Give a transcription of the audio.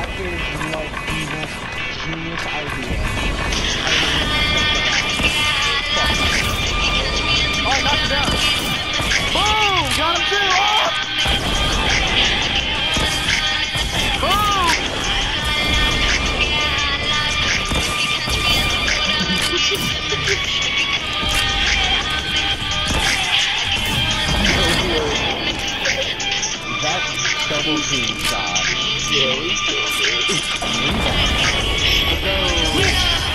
is like the most genius idea. Oh, I knocked him down. Boom! Got him too! Oh! Boom! That double team shot. Yeah, we still do. Let's go.